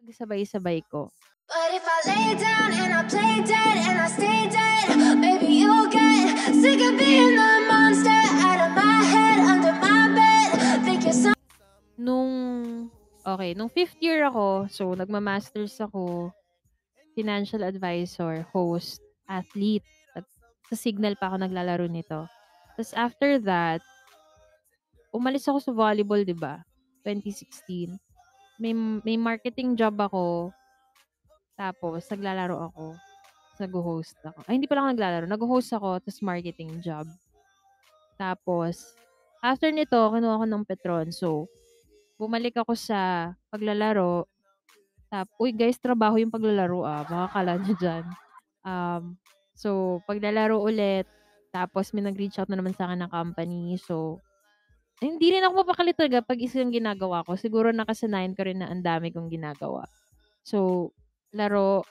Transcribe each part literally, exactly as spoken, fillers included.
Sabay-sabay ko. But if I lay down and I play dead and I stay dead, maybe you'll get sick of being the monster out of my head, under my bed. Think you're so Nung, okay, nung fifth year ako, so nagma-masters ako, financial advisor, host, athlete. At sa Signal pa ako naglalaro nito. Tapos after that, umalis ako sa volleyball, 'di ba? twenty sixteen. May may marketing job ako. Tapos naglalaro ako. Nag-host ako. Ay, hindi pala ako naglalaro. Nag-host ako, tapos marketing job. Tapos, after nito, kinuha ko ng Petron. So, bumalik ako sa paglalaro. Tap, uy guys, trabaho yung paglalaro ah. Baka kala nyo dyan. Um, so, paglalaro ulit. Tapos, may nag-reach out na naman sa akin ng company. So, eh, hindi rin ako mapakali talaga pag isa yung ginagawa ko. Siguro nakasanayan ko rin na ang dami kong ginagawa. So, laro.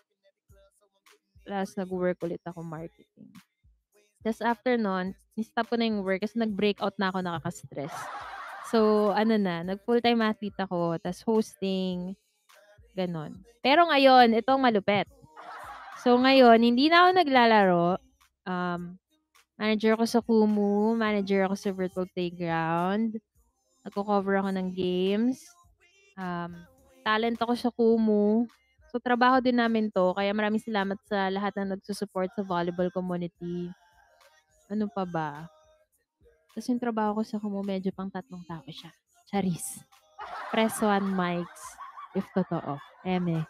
Last nag-work ulit ako marketing. Tapos after nun, ni-stop ko na yung work kasi nag-breakout na ako, nakaka-stress. So, ano na, nag-full-time athlete ako, tapos hosting, ganon. Pero ngayon, itong malupet. So, ngayon, hindi na ako naglalaro. Um, manager ako sa Kumu, manager ako sa Virtual Playground, nagko-cover ako ng games, um, talent ako sa Kumu. So, trabaho din namin to, kaya maraming salamat sa lahat na nagsusupport sa volleyball community. Ano pa ba? Tapos yung trabaho ko sa Kumu, medyo pang tatlong tao siya. Charis. Press one mics. If totoo. Eme.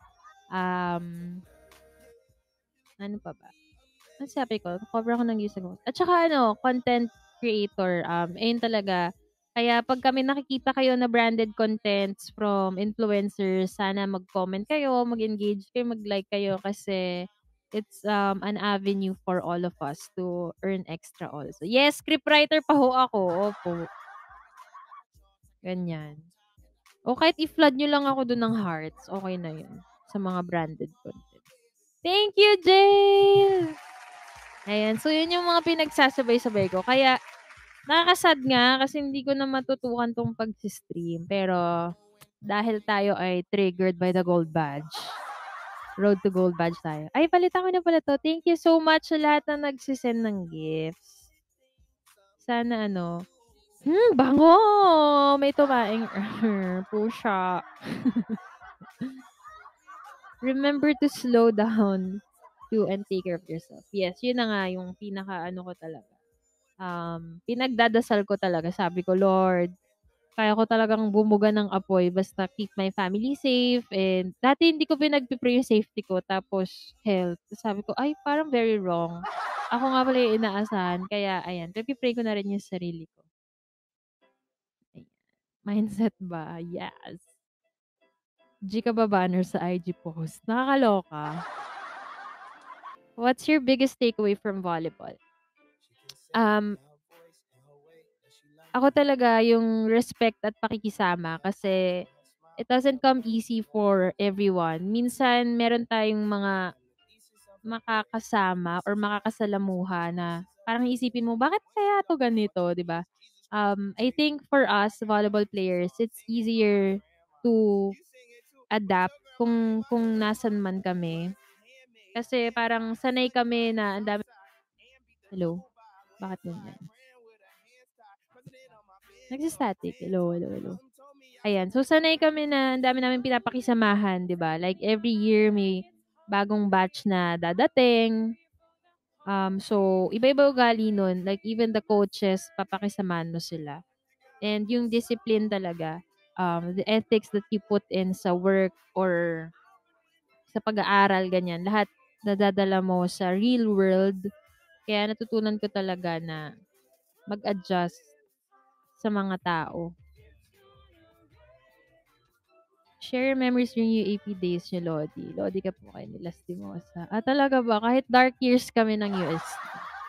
Um, ano pa ba? Ano sabi ko? Cover ako ng using At saka ano, content creator. Um, ayun talaga. Kaya pag kami nakikita kayo na branded contents from influencers, sana mag-comment kayo, mag-engage kayo, mag-like kayo kasi it's um an avenue for all of us to earn extra also. Yes, scriptwriter pa ho ako. Opo. Ganyan. O kahit i-flood nyo lang ako dun ng hearts, okay na yun. Sa mga branded content. Thank you, Jail! Ayan. So, yun yung mga pinagsasabay-sabay ko. Kaya, nakakasad nga kasi hindi ko na matutukan tong pag-stream. Pero, dahil tayo ay triggered by the gold badge. Road to gold badge tayo. Ay, palitan ko na pala to. Thank you so much sa lahat na nagsisend ng gifts. Sana ano, hmm, bango! May tumaing pusha. Remember to slow down to and take care of yourself. Yes, yun na nga yung pinaka ano ko talaga. Um, pinagdadasal ko talaga. Sabi ko, Lord, kaya ko talagang bumuga ng apoy basta keep my family safe. And dati hindi ko pinagpipray yung safety ko tapos health. Sabi ko, ay parang very wrong. Ako nga pala yung inaasahan. Kaya ayan, pipipray ko na rin yung sarili ko. Ayan. Mindset ba? Yes. G ka ba banner sa I G post? Nakakaloka. What's your biggest takeaway from volleyball? Um, ako talaga yung respect at pakikisama kasi it doesn't come easy for everyone. Minsan, meron tayong mga makakasama or makakasalamuha na parang isipin mo, bakit kaya to ganito, di ba? Um, I think for us, volleyball players, it's easier to adapt kung kung nasan man kami. Kasi parang sanay kami na ang dami. Hello? Bakit ganyan? Nagsistatic. Hello, hello, hello. Ayan. So, sanay kami na ang dami namin pinapakisamahan, di ba? Like, every year may bagong batch na dadating. Um, so, iba-iba ugali nun. Like, even the coaches, papakisamahan mo sila. And yung discipline talaga, um, the ethics that you put in sa work or sa pag-aaral, ganyan. Lahat nadadala mo sa real world. Kaya natutunan ko talaga na mag-adjust sa mga tao. Share memories during U A P days niyo, Lodi. Lodi ka po kayo ni Lastimosa. Ah, talaga ba? Kahit dark years kami ng U S T.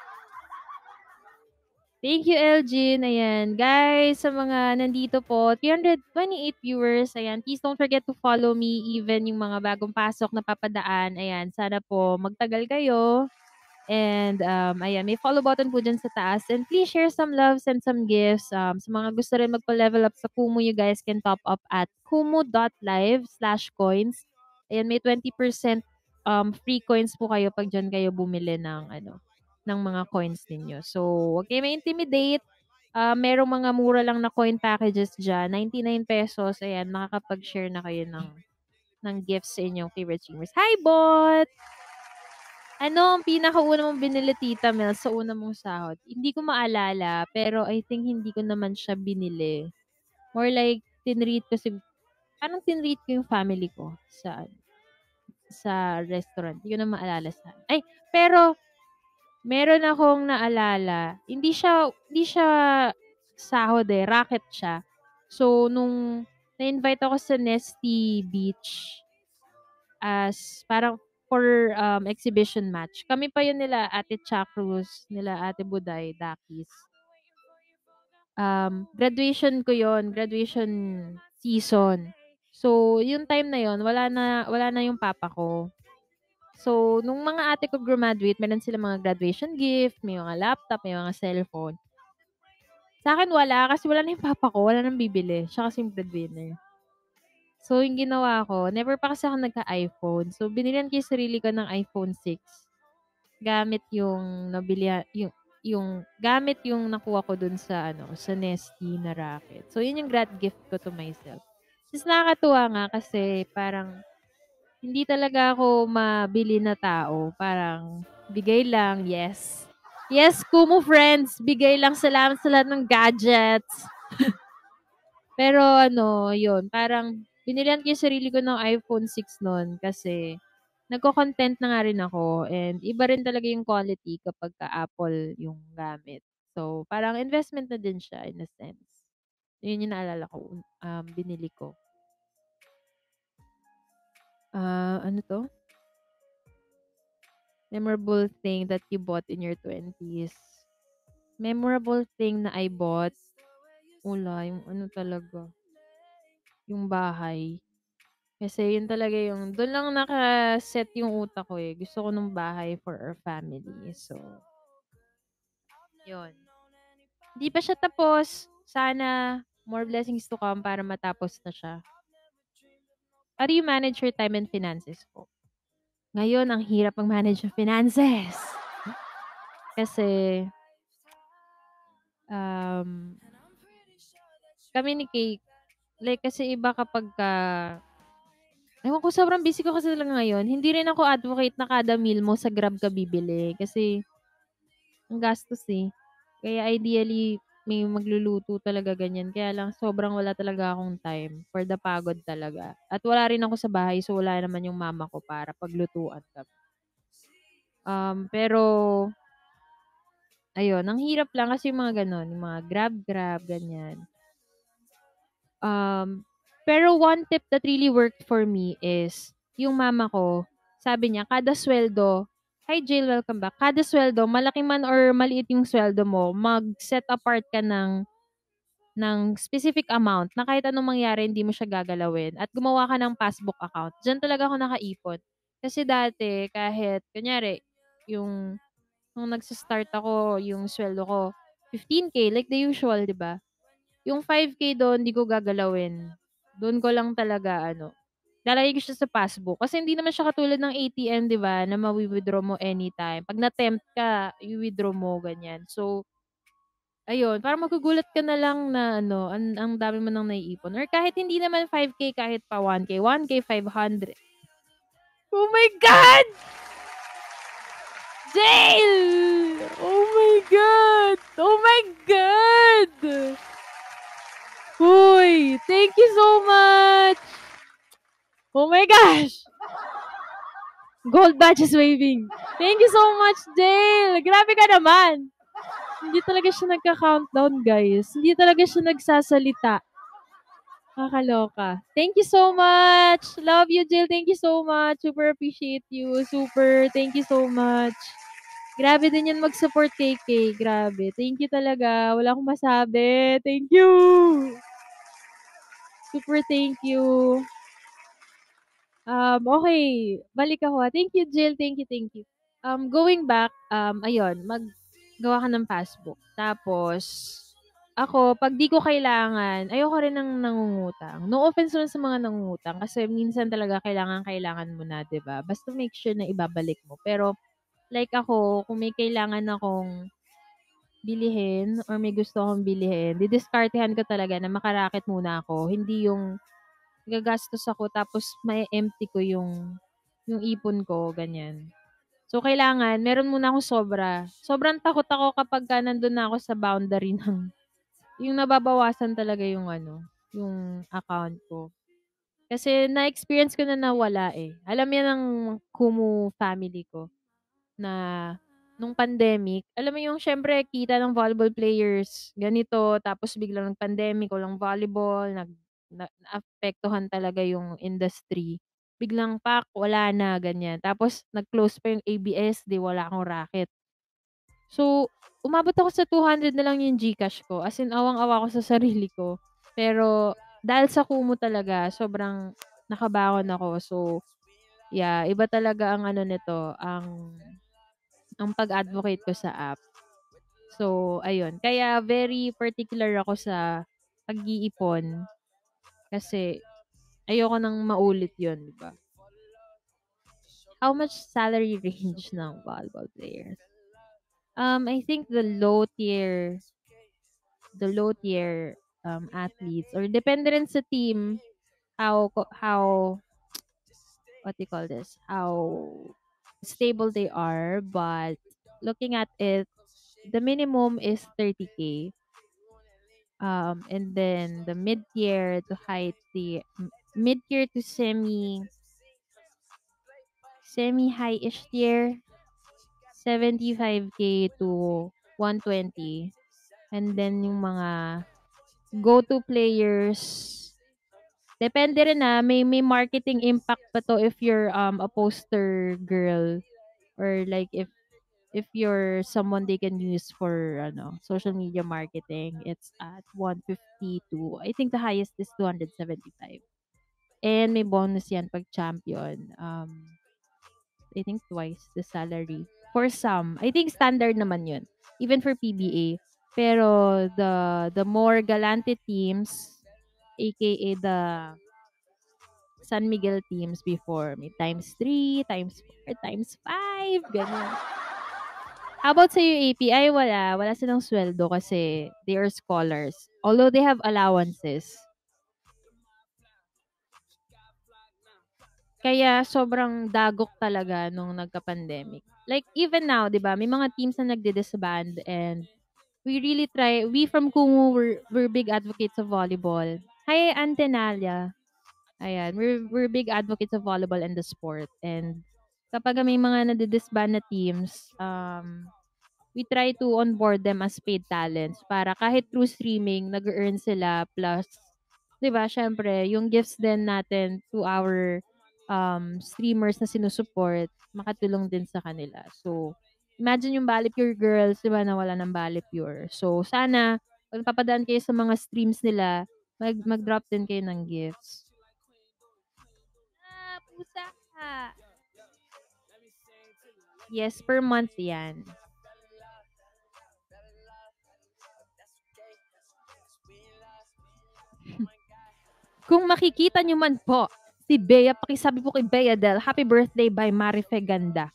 Thank you, Elgin. Ayan. Guys, sa mga nandito po, three hundred twenty-eight viewers. Ayan. Please don't forget to follow me even yung mga bagong pasok na papadaan. Ayan. Sana po magtagal kayo. And, um, ayan, may follow button po dyan sa taas. And please share some love, send some gifts. Um, sa mga gusto rin magpa-level up sa Kumu, you guys can top up at kumu.live slash coins. Ayan, may twenty percent um, free coins po kayo pag dyan kayo bumili ng, ano, ng mga coins ninyo. So, huwag kayo ma-intimidate. Uh, merong mga mura lang na coin packages dyan. ninety-nine pesos. Ayan, makakapag-share na kayo ng, ng gifts sa inyong favorite streamers. Hi, bot! Ano ang pinakauna mong binili, Tita Mel, sa una mong sahod? Hindi ko maalala, pero I think hindi ko naman siya binili. More like, tinreat ko si parang tinreat ko yung family ko sa sa restaurant. Hindi ko na maalala sa ay, pero meron akong naalala. Hindi siya hindi siya sahod eh, racket siya. So, nung na-invite ako sa Nesty Beach as parang for um, exhibition match. Kami pa yun nila Ate Cha Cruz, nila Ate Buday, Dakis. Um, graduation ko yon, graduation season. So, yung time na yon, wala na wala na yung papa ko. So, nung mga ate ko graduate, meron sila mga graduation gift, may mga laptop, may mga cellphone. Sa akin wala kasi wala na yung papa ko, wala nang bibili. Siya kasi yung breadwinner. So, yung ginawa ko, never pa kasi ako nagka-iPhone. So, binilihan ko yung sarili ko ng iPhone six. Gamit yung nabili yung yung gamit yung nakuha ko dun sa ano, sa Nesty na racket. So, yun yung grad gift ko to myself. Just nakakatuwa nga kasi parang hindi talaga ako mabili na tao. Parang bigay lang, yes. Yes, Kumu friends, bigay lang, salamat sa lahat ng gadgets. Pero ano, yun, parang binilihan ko yung sarili ko ng iPhone six noon kasi nagko-content na nga rin ako and iba rin talaga yung quality kapag ka Apple yung gamit. So, parang investment na din siya in a sense. Yun yung naalala ko, um, binili ko. Ah, ano to? Memorable thing that you bought in your twenties. Memorable thing na I bought, wala, yung ano talaga, yung bahay. Kasi yun talaga yung, doon lang naka-set yung utak ko eh. Gusto ko nung bahay for our family. So, yun. Hindi pa siya tapos. Sana more blessings to come para matapos na siya. How do you manage your time and finances po? Ngayon, ang hirap mag-manage ng finances. Kasi, um, kami ni Kate, like, kasi iba kapag ka, ewan ko, sobrang busy ko kasi lang ngayon. Hindi rin ako advocate na kada meal mo sa Grab ka bibili. Kasi, ang gastos eh. Kaya ideally, may magluluto talaga ganyan. Kaya lang, sobrang wala talaga akong time for the pagod talaga. At wala rin ako sa bahay, so wala naman yung mama ko para paglutuan kami. Um, pero, ayun, ang hirap lang kasi yung mga ganon, yung mga grab-grab, ganyan. Um, pero one tip that really worked for me is, yung mama ko, sabi niya, kada sweldo, hi Jill, welcome back. Kada sweldo, malaki man or maliit yung sweldo mo, mag-set apart ka ng ng specific amount na kahit anong mangyari, hindi mo siya gagalawin. At gumawa ka ng passbook account. Diyan talaga ako nakaipon. Kasi dati, kahit, kunyari, yung, nung nagsa-start ako, yung sweldo ko, fifteen K, like the usual, di ba? Yung five K doon, di ko gagalawin. Doon ko lang talaga, ano, lalagay ko siya sa passbook. Kasi hindi naman siya katulad ng A T M, di ba, na mawi-withdraw mo anytime. Pag na-tempt ka, i-withdraw mo, ganyan. So, ayun, parang magugulat ka na lang na ano, ang, ang dami mo nang naiipon. Or kahit hindi naman five K, kahit pa one K. one K, five hundred. Oh my God! Jail! Oh my God! Oh my God! Uy, thank you so much! Oh my gosh! Gold badge is waving. Thank you so much, Jail! Grabe ka naman! Hindi talaga siya nagka-countdown, guys. Hindi talaga siya nagsasalita. Nakakaloka. Thank you so much. Love you, Jill. Thank you so much. Super appreciate you. Super. Thank you so much. Grabe din yan mag-support kay Kay. Grabe. Thank you talaga. Wala akong masabi. Thank you. Super thank you. Um, okay. Balik ako. Thank you, Jill. Thank you, thank you. Um, going back, um, ayun, maggawa ka ng passbook. Tapos, ako, 'pag 'di ko kailangan, ayoko rin ng nangungutang. No offense naman sa mga nangungutang kasi minsan talaga kailangang-kailangan mo na, 'di ba? Basta make sure na ibabalik mo. Pero, like ako, kung may kailangan akong bilhin or may gusto akong bilhin, didiskartehan ko talaga na maka muna ako. Hindi yung gagastos ako tapos mae-empty ko yung yung ipon ko, ganyan. So, kailangan meron muna akong sobra. Sobrang takot ako kapagka nandun na ako sa boundary ng yung nababawasan talaga yung ano, yung account ko. Kasi na-experience ko na nawala, eh. Alam 'yan ng Kumu family ko na nung pandemic, alam mo yung siyempre kita ng volleyball players ganito, tapos biglang nag-pandemic, walang volleyball, nag na naapektuhan talaga yung industry. Biglang pak, wala na, ganyan. Tapos nag-close pa yung A B S, 'di wala akong racket. So, umabot ako sa two hundred na lang yung GCash ko, as in awang-awa ako sa sarili ko. Pero dahil sa Kumu talaga sobrang nakabaon ako. So, yeah, iba talaga ang ano nito, ang ang pag-advocate ko sa app. So, ayun. Kaya very particular ako sa pag-iipon kasi ayoko nang maulit 'yun, 'di ba? How much salary range ng volleyball players? Um, I think the low tier the low tier um, athletes or depende rin sa team how ko- how what do you call this? How stable they are, but looking at it, the minimum is thirty k. Um, and then the mid-tier to high tier, m- mid-tier to semi, semi-high-ish tier, seventy-five k to one twenty. And then yung mga go-to players, depende rin na may may marketing impact pa 'to if you're um a poster girl or like if if you're someone they can use for ano, social media marketing, it's at one fifty to I think the highest is two seventy-five. And may bonus 'yan 'pag champion. Um, I think twice the salary. For some, I think standard naman 'yun, even for P B A. Pero the the more galante teams, aka the San Miguel teams before, may times three, times four, times five, gano'n. How about sa'yo, A P? Ay wala, wala silang sweldo kasi they are scholars. Although they have allowances. Kaya sobrang dagok talaga nung nagka-pandemic. Like even now, 'di ba, may mga teams na nagdi-disband and we really try we from Kumu we're, we're big advocates of volleyball. Hi Antenalia. Ayan, we're we're big advocates of volleyball and the sport. And kapag may mga nadi-disband na teams, um we try to onboard them as paid talents para kahit through streaming nag-earn sila plus 'di ba syempre yung gifts din natin to our um, streamers na sinusuport makatulong din sa kanila. So, imagine yung Bali Pure girls, 'di ba, nawala ng Bali Pure. So, sana pag papadaan kayo sa mga streams nila, mag mag-drop din kayo ng gifts. Ah, pusa. Yes, per month 'yan. Kung makikita niyo man po si Bea, pakisabi po kay Bea Del, happy birthday by Marife Ganda.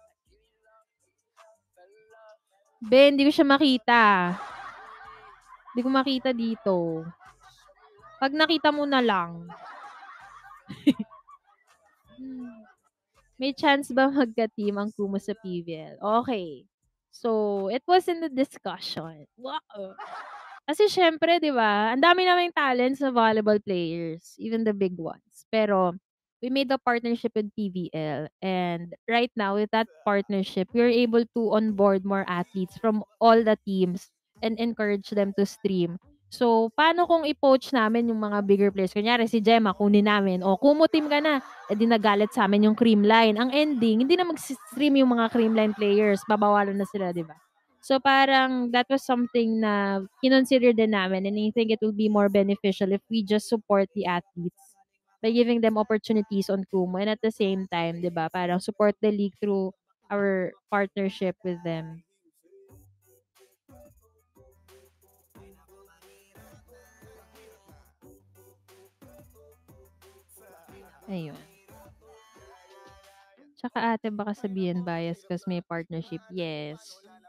Be, hindi ko siya makita. Hindi ko makita dito. Pag nakita mo na lang. May chance ba magka-team ang Kumu sa P V L? Okay. So, it was in the discussion. Wow. Kasi siyempre, 'di ba, ang dami naming talents na volleyball players, even the big ones. Pero we made a partnership with P V L and right now with that partnership, we're able to onboard more athletes from all the teams and encourage them to stream. So, paano kung i-poach namin yung mga bigger players? Kunyari si Gemma, kunin namin. O, Kumu team ka na. Eh di nagalit sa amin yung Creamline. Ang ending, hindi na mag-stream yung mga Creamline players. Babawalan na sila, di ba? So parang that was something na kinonsider din namin and I think it will be more beneficial if we just support the athletes by giving them opportunities on Kumu and at the same time, 'di ba, parang support the league through our partnership with them. Ayun. Tsaka ate baka sabihin bias 'cause may partnership. Yes.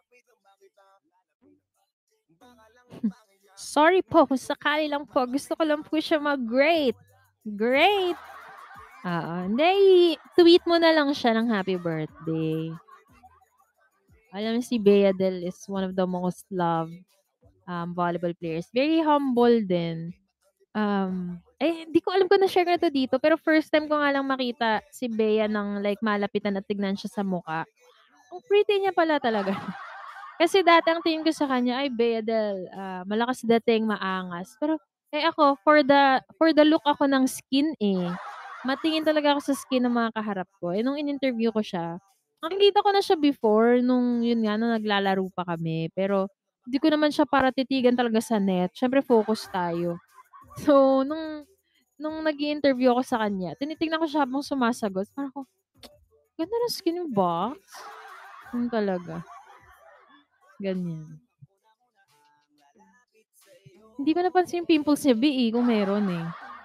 Sorry po kung sakali lang po. Gusto ko lang po siya mag-great. Great! Oo. Hindi, tweet mo na lang siya ng happy birthday. Alam mo si Bea Del is one of the most loved um, volleyball players. Very humble din. Um, eh, hindi ko alam kung na-share ko na 'to dito, pero first time ko nga lang makita si Bea ng like malapitan at tignan siya sa mukha. Ang pretty niya pala talaga. Kasi dati ang tingin ko sa kanya, ay Bea Del, ah, malakas dating, maangas. Pero, eh ako, for the for the look ako ng skin eh. Matingin talaga ako sa skin ng mga kaharap ko. Eh, nung in-interview ko siya, nakikita ko na siya before nung yun nga, nung naglalaro pa kami. Pero, hindi ko naman siya para titigan talaga sa net. Siyempre focus tayo. So, nung nung nag-i-interview ako sa kanya, tinitingnan ko siya habang sumasagot. Parang ako, ganda ng skin yung box. Yun talaga. Ganyan. Hindi ko napansin yung pimples niya, B, eh, kung meron, eh.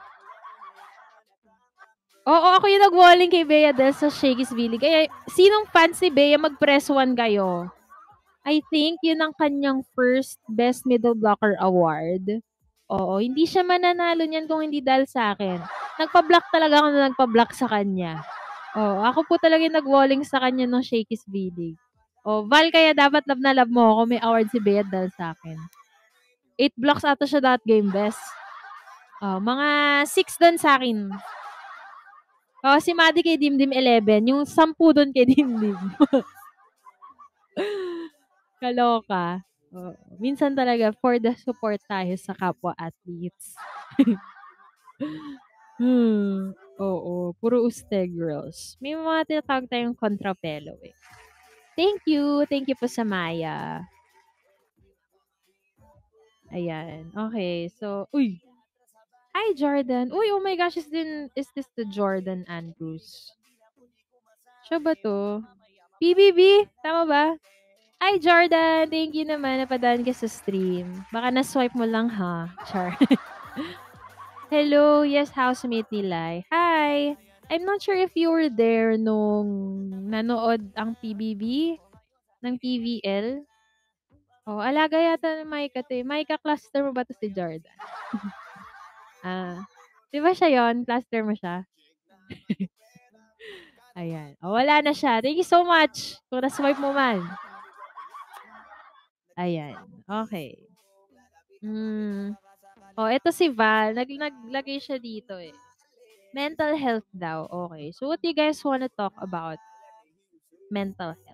Oo, ako yung nag-walling kay Bea dahil sa Shakey's Billy. Kaya, sinong fans ni Bea, mag-press one kayo. I think yun ang kanyang first Best Middle Blocker Award. Oo, hindi siya mananalo niyan kung hindi dahil sa akin. Nagpa-block talaga ako na nagpa-block sa kanya. Oo, ako po talaga yung nag-walling sa kanya ng Shakey's Billy. Oh, Val, kaya dapat love na love mo ako. May award si Bea dahil sa akin. Eight blocks ata siya that game, best. Oh, mga six doon sa akin. Oh, si Maddie kay Dimdim eleven. Yung sampu doon kay Dimdim. Kaloka. Oo. Minsan talaga for the support tayo sa kapwa athletes. Hmm. Oo. Puro uste girls. May mga tinatawag tayong kontrapelo eh. Thank you. Thank you po sa Maya. Ayan. Okay. So, uy. Hi, Jordan. Uy, oh my gosh. Is, din, is this the Jordan Andrews? Siya ba to? P B B? Tama ba? Hi, Jordan! Thank you naman. Napadaan ka sa stream. Baka na-swipe mo lang, ha? Char. Hello. Yes, housemate ni Lai. Hi! I'm not sure if you were there nung nanood ang P B B ng P V L. Oh, alaga yata ng Micah to eh. Micah, cluster mo ba to si Jordan? ah, di ba siya yon? Cluster mo siya? Ayan. Oh, wala na siya. Thank you so much kung na-swipe mo man. Ayan. Okay. Hmm. Oh, eto si Val. Nag naglagay siya dito eh. Mental health daw. Okay. So, what do you guys wanna talk about? Mental health.